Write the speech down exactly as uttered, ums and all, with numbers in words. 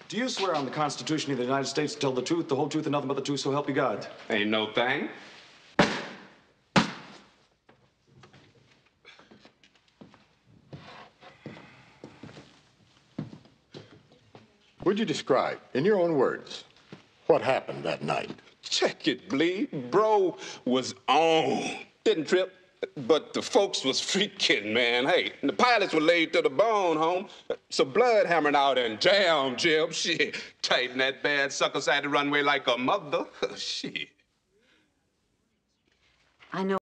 Do you swear on the Constitution of the United States to tell the truth, the whole truth, and nothing but the truth, so help you God? Ain't no thing. Would you describe, in your own words, what happened that night? Check it, bleed. Bro was on. Didn't trip, but the folks was freaking, man. Hey, and the pilots were laid to the bone, home. So blood hammering out and jam, Jim. Shit. Tighten that bad sucker side the runway like a mother. Shit. I know.